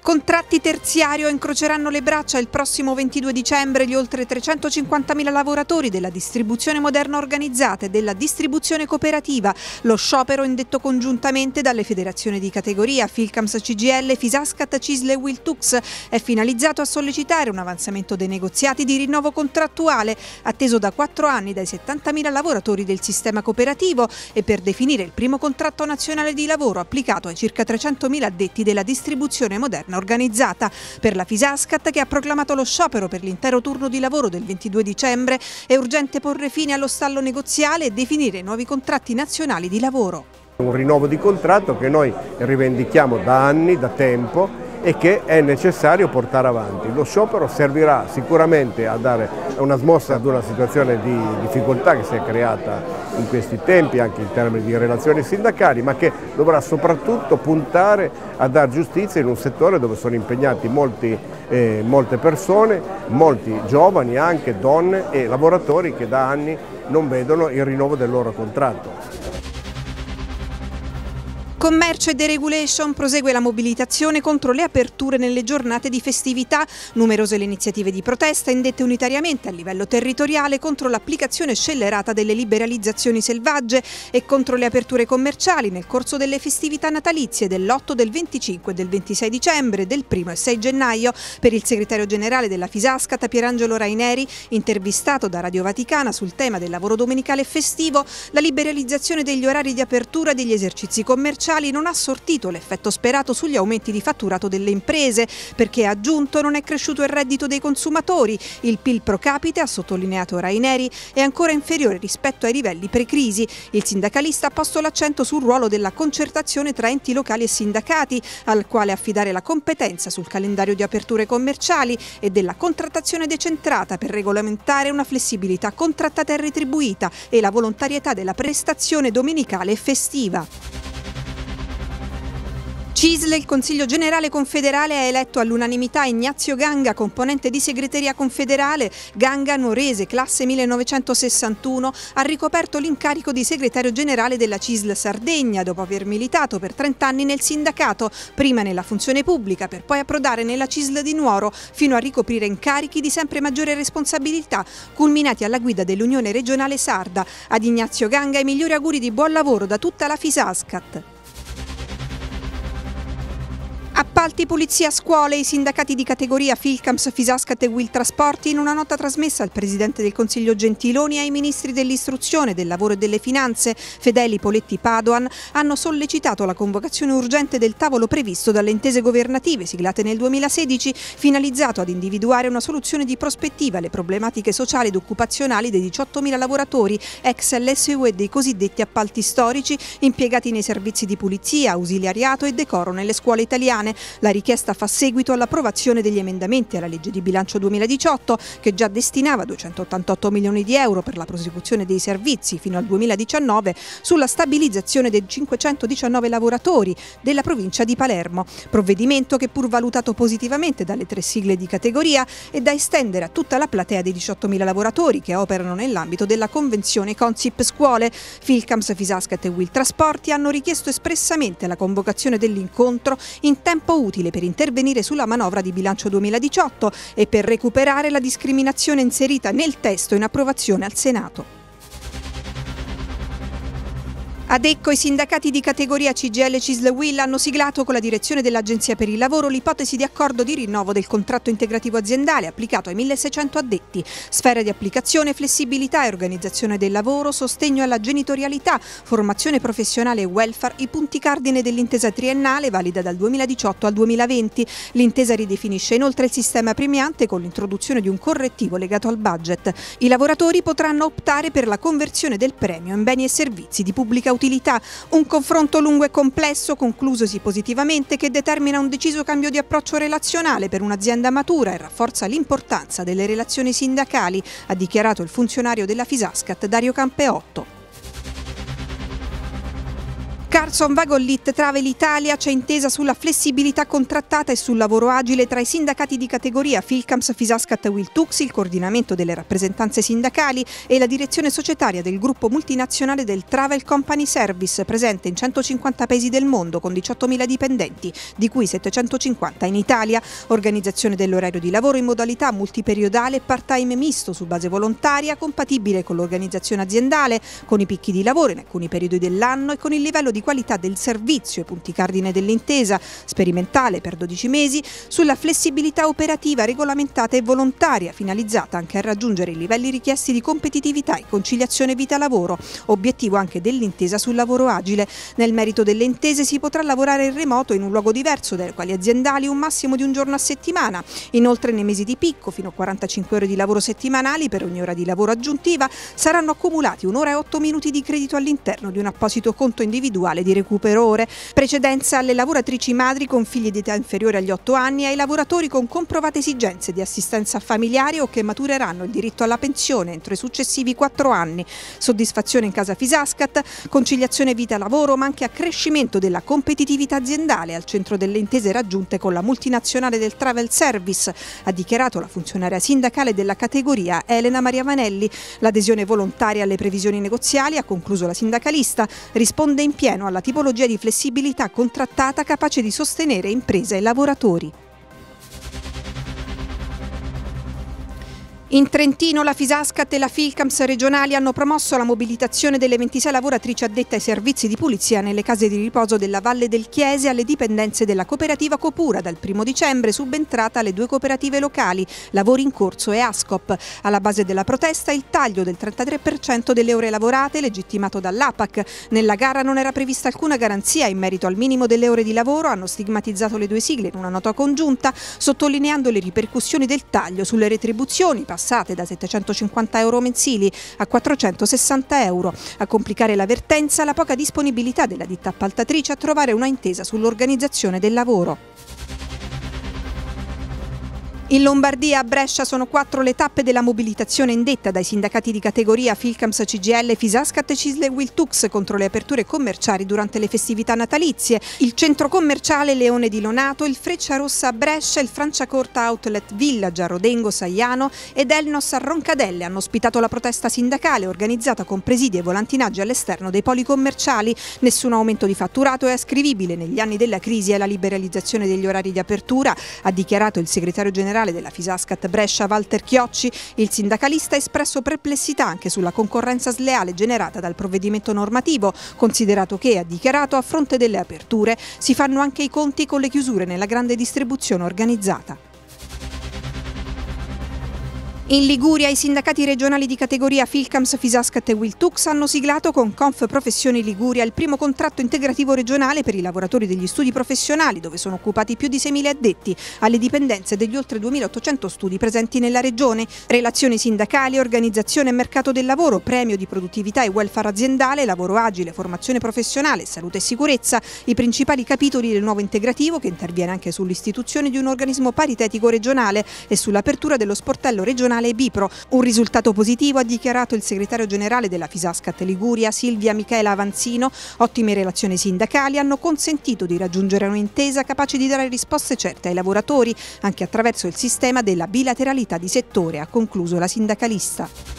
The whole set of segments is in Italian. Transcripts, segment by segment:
Contratti terziario incroceranno le braccia il prossimo 22 dicembre gli oltre 350.000 lavoratori della distribuzione moderna organizzata e della distribuzione cooperativa. Lo sciopero indetto congiuntamente dalle federazioni di categoria Filcams CGIL, Fisascat, CISL e Wiltux è finalizzato a sollecitare un avanzamento dei negoziati di rinnovo contrattuale atteso da 4 anni dai 70.000 lavoratori del sistema cooperativo e per definire il primo contratto nazionale di lavoro applicato ai circa 300.000 addetti della distribuzione moderna organizzata. Per la Fisascat, che ha proclamato lo sciopero per l'intero turno di lavoro del 22 dicembre, è urgente porre fine allo stallo negoziale e definire nuovi contratti nazionali di lavoro. Un rinnovo di contratto che noi rivendichiamo da anni, da tempo, e che è necessario portare avanti. Lo sciopero servirà sicuramente a dare una smossa ad una situazione di difficoltà che si è creata in questi tempi anche in termini di relazioni sindacali, ma che dovrà soprattutto puntare a dar giustizia in un settore dove sono impegnati molte persone, molti giovani, anche donne e lavoratori che da anni non vedono il rinnovo del loro contratto. Commercio e Deregulation prosegue la mobilitazione contro le aperture nelle giornate di festività. Numerose le iniziative di protesta indette unitariamente a livello territoriale contro l'applicazione scellerata delle liberalizzazioni selvagge e contro le aperture commerciali nel corso delle festività natalizie dell'8, del 25 e del 26 dicembre, del 1 e 6 gennaio. Per il segretario generale della Fisascat, Pierangelo Raineri, intervistato da Radio Vaticana sul tema del lavoro domenicale e festivo, la liberalizzazione degli orari di apertura degli esercizi commerciali non ha sortito l'effetto sperato sugli aumenti di fatturato delle imprese, perché ha aggiunto non è cresciuto il reddito dei consumatori. Il PIL pro capite, ha sottolineato Raineri, è ancora inferiore rispetto ai livelli pre-crisi. Il sindacalista ha posto l'accento sul ruolo della concertazione tra enti locali e sindacati, al quale affidare la competenza sul calendario di aperture commerciali e della contrattazione decentrata per regolamentare una flessibilità contrattata e retribuita e la volontarietà della prestazione domenicale e festiva. CISL, il Consiglio Generale Confederale, ha eletto all'unanimità Ignazio Ganga, componente di segreteria confederale. Ganga, nuorese, classe 1961, ha ricoperto l'incarico di segretario generale della CISL Sardegna dopo aver militato per 30 anni nel sindacato, prima nella funzione pubblica per poi approdare nella CISL di Nuoro, fino a ricoprire incarichi di sempre maggiore responsabilità, culminati alla guida dell'Unione Regionale Sarda. Ad Ignazio Ganga i migliori auguri di buon lavoro da tutta la Fisascat. Appalti, pulizia, scuole, i sindacati di categoria Filcams, Fisascat e Wiltrasporti, in una nota trasmessa al Presidente del Consiglio Gentiloni e ai Ministri dell'Istruzione, del Lavoro e delle Finanze, Fedeli, Poletti, Padoan, hanno sollecitato la convocazione urgente del tavolo previsto dalle intese governative siglate nel 2016, finalizzato ad individuare una soluzione di prospettiva alle problematiche sociali ed occupazionali dei 18.000 lavoratori ex LSU e dei cosiddetti appalti storici impiegati nei servizi di pulizia, ausiliariato e decoro nelle scuole italiane. La richiesta fa seguito all'approvazione degli emendamenti alla legge di bilancio 2018, che già destinava 288 milioni di euro per la prosecuzione dei servizi fino al 2019 sulla stabilizzazione dei 519 lavoratori della provincia di Palermo. Provvedimento che, pur valutato positivamente dalle 3 sigle di categoria, è da estendere a tutta la platea dei 18.000 lavoratori che operano nell'ambito della convenzione Consip Scuole. Filcams, Fisascat e Wiltrasporti hanno richiesto espressamente la convocazione dell'incontro in tempo utile per intervenire sulla manovra di bilancio 2018 e per recuperare la discriminazione inserita nel testo in approvazione al Senato. Adecco, i sindacati di categoria CGIL, CISL e UIL hanno siglato con la direzione dell'Agenzia per il Lavoro l'ipotesi di accordo di rinnovo del contratto integrativo aziendale applicato ai 1.600 addetti. Sfera di applicazione, flessibilità e organizzazione del lavoro, sostegno alla genitorialità, formazione professionale e welfare, i punti cardine dell'intesa triennale valida dal 2018 al 2020. L'intesa ridefinisce inoltre il sistema premiante con l'introduzione di un correttivo legato al budget. I lavoratori potranno optare per la conversione del premio in beni e servizi di pubblica utilità. Un confronto lungo e complesso, conclusosi positivamente, che determina un deciso cambio di approccio relazionale per un'azienda matura e rafforza l'importanza delle relazioni sindacali, ha dichiarato il funzionario della Fisascat Dario Campeotto. Carson Wagon Lit Travel Italia c'è intesa sulla flessibilità contrattata e sul lavoro agile tra i sindacati di categoria Philcamps, Fisascat e Wiltux, il coordinamento delle rappresentanze sindacali e la direzione societaria del gruppo multinazionale del Travel Company Service, presente in 150 paesi del mondo con 18.000 dipendenti, di cui 750 in Italia. Organizzazione dell'orario di lavoro in modalità multiperiodale e part-time misto su base volontaria, compatibile con l'organizzazione aziendale, con i picchi di lavoro in alcuni periodi dell'anno e con il livello di qualità del servizio e punti cardine dell'intesa, sperimentale per 12 mesi, sulla flessibilità operativa regolamentata e volontaria, finalizzata anche a raggiungere i livelli richiesti di competitività e conciliazione vita-lavoro, obiettivo anche dell'intesa sul lavoro agile. Nel merito delle intese si potrà lavorare in remoto in un luogo diverso dalle quali aziendali un massimo di un giorno a settimana. Inoltre nei mesi di picco, fino a 45 ore di lavoro settimanali per ogni ora di lavoro aggiuntiva, saranno accumulati 1 ora e 8 minuti di credito all'interno di un apposito conto individuale di recupero ore. Precedenza alle lavoratrici madri con figli di età inferiore agli 8 anni e ai lavoratori con comprovate esigenze di assistenza familiare o che matureranno il diritto alla pensione entro i successivi 4 anni. Soddisfazione in casa Fisascat, conciliazione vita-lavoro, ma anche accrescimento della competitività aziendale al centro delle intese raggiunte con la multinazionale del Travel Service, ha dichiarato la funzionaria sindacale della categoria Elena Maria Vanelli. L'adesione volontaria alle previsioni negoziali, ha concluso la sindacalista, risponde in pieno alla tipologia di flessibilità contrattata capace di sostenere imprese e lavoratori. In Trentino la Fisascat e la Philcamps regionali hanno promosso la mobilitazione delle 26 lavoratrici addette ai servizi di pulizia nelle case di riposo della Valle del Chiese alle dipendenze della cooperativa Copura, dal 1 dicembre subentrata alle 2 cooperative locali, Lavori in Corso e Ascop. Alla base della protesta il taglio del 33% delle ore lavorate legittimato dall'APAC. Nella gara non era prevista alcuna garanzia in merito al minimo delle ore di lavoro, hanno stigmatizzato le due sigle in una nota congiunta, sottolineando le ripercussioni del taglio sulle retribuzioni, passate da 750 euro mensili a 460 euro. A complicare l'avvertenza la poca disponibilità della ditta appaltatrice a trovare una intesa sull'organizzazione del lavoro. In Lombardia, a Brescia, sono 4 le tappe della mobilitazione indetta dai sindacati di categoria Philcamps, CGIL, Fisascat, CISL e Wiltux contro le aperture commerciali durante le festività natalizie. Il centro commerciale Leone di Lonato, il Frecciarossa a Brescia, il Franciacorta Outlet Village a Rodengo Saiano ed Elnos a Roncadelle hanno ospitato la protesta sindacale organizzata con presidi e volantinaggi all'esterno dei poli commerciali. Nessun aumento di fatturato è ascrivibile negli anni della crisi alla liberalizzazione degli orari di apertura, ha dichiarato il segretario generale della Fisascat Brescia Walter Chiocci. Il sindacalista ha espresso perplessità anche sulla concorrenza sleale generata dal provvedimento normativo, considerato che, ha dichiarato, a fronte delle aperture si fanno anche i conti con le chiusure nella grande distribuzione organizzata. In Liguria i sindacati regionali di categoria Philcamps, Fisascat e Wiltux hanno siglato con Conf Professioni Liguria il primo contratto integrativo regionale per i lavoratori degli studi professionali, dove sono occupati più di 6.000 addetti alle dipendenze degli oltre 2.800 studi presenti nella regione. Relazioni sindacali, organizzazione e mercato del lavoro, premio di produttività e welfare aziendale, lavoro agile, formazione professionale, salute e sicurezza, i principali capitoli del nuovo integrativo, che interviene anche sull'istituzione di un organismo paritetico regionale e sull'apertura dello sportello regionale Bipro. Un risultato positivo, ha dichiarato il segretario generale della Fisascat Liguria Silvia Michaela Avanzino. Ottime relazioni sindacali hanno consentito di raggiungere un'intesa capace di dare risposte certe ai lavoratori anche attraverso il sistema della bilateralità di settore, ha concluso la sindacalista.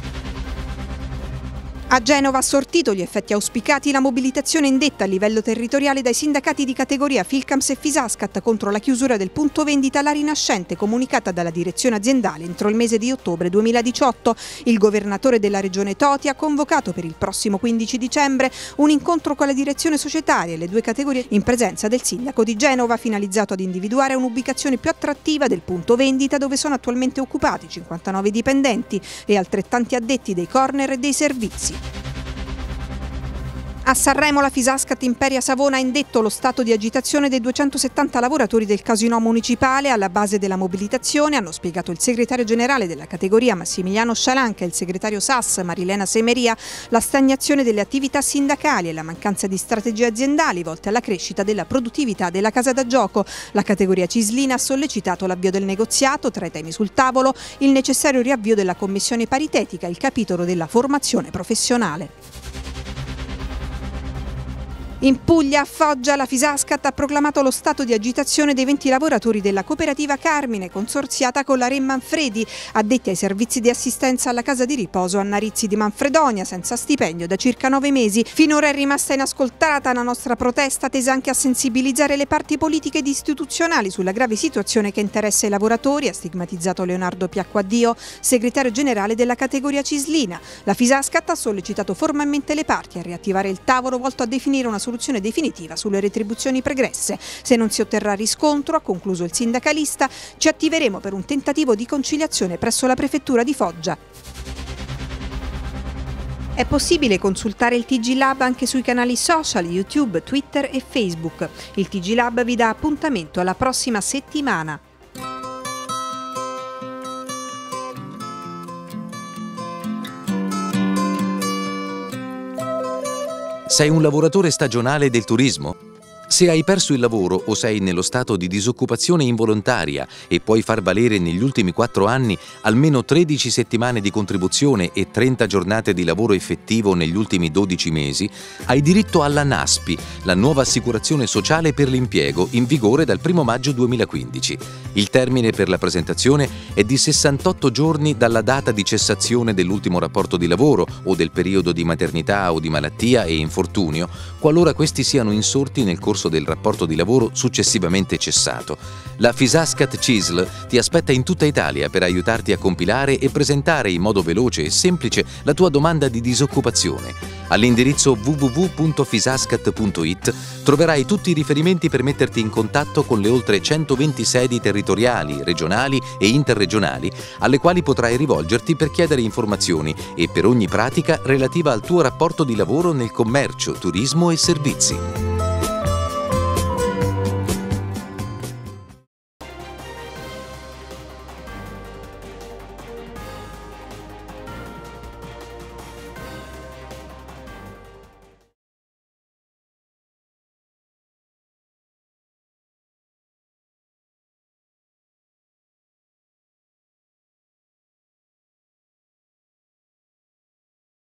A Genova ha sortito gli effetti auspicati la mobilitazione indetta a livello territoriale dai sindacati di categoria Philcamps e Fisascat contro la chiusura del punto vendita La Rinascente, comunicata dalla direzione aziendale entro il mese di ottobre 2018. Il governatore della regione Toti ha convocato per il prossimo 15 dicembre un incontro con la direzione societaria e le 2 categorie in presenza del sindaco di Genova, finalizzato ad individuare un'ubicazione più attrattiva del punto vendita, dove sono attualmente occupati 59 dipendenti e altrettanti addetti dei corner e dei servizi. A Sanremo la Fisascat Imperia Savona ha indetto lo stato di agitazione dei 270 lavoratori del Casinò municipale. Alla base della mobilitazione, hanno spiegato il segretario generale della categoria Massimiliano Scialanca e il segretario SAS Marilena Semeria, la stagnazione delle attività sindacali e la mancanza di strategie aziendali volte alla crescita della produttività della casa da gioco. La categoria Cislina ha sollecitato l'avvio del negoziato, tra i temi sul tavolo il necessario riavvio della commissione paritetica e il capitolo della formazione professionale. In Puglia, a Foggia, la Fisascat ha proclamato lo stato di agitazione dei 20 lavoratori della cooperativa Carmine, consorziata con la Re Manfredi, addetti ai servizi di assistenza alla casa di riposo a Narizzi di Manfredonia, senza stipendio da circa 9 mesi. Finora è rimasta inascoltata la nostra protesta, tesa anche a sensibilizzare le parti politiche ed istituzionali sulla grave situazione che interessa i lavoratori, ha stigmatizzato Leonardo Piacquadio, segretario generale della categoria Cislina. La Fisascat ha sollecitato formalmente le parti a riattivare il tavolo volto a definire una soluzione definitiva sulle retribuzioni pregresse. Se non si otterrà riscontro, ha concluso il sindacalista, ci attiveremo per un tentativo di conciliazione presso la prefettura di Foggia. È possibile consultare il TG Lab anche sui canali social YouTube, Twitter e Facebook. Il TG Lab vi dà appuntamento alla prossima settimana. Sei un lavoratore stagionale del turismo? Se hai perso il lavoro o sei nello stato di disoccupazione involontaria e puoi far valere negli ultimi 4 anni almeno 13 settimane di contribuzione e 30 giornate di lavoro effettivo negli ultimi 12 mesi, hai diritto alla NASPI, la nuova assicurazione sociale per l'impiego, in vigore dal 1 maggio 2015. Il termine per la presentazione è di 68 giorni dalla data di cessazione dell'ultimo rapporto di lavoro o del periodo di maternità o di malattia e infortunio, qualora questi siano insorti nel corso del rapporto di lavoro successivamente cessato. La Fisascat CISL ti aspetta in tutta Italia per aiutarti a compilare e presentare in modo veloce e semplice la tua domanda di disoccupazione. All'indirizzo www.fisascat.it troverai tutti i riferimenti per metterti in contatto con le oltre 120 sedi territoriali, regionali e interregionali alle quali potrai rivolgerti per chiedere informazioni e per ogni pratica relativa al tuo rapporto di lavoro nel commercio, turismo e servizi.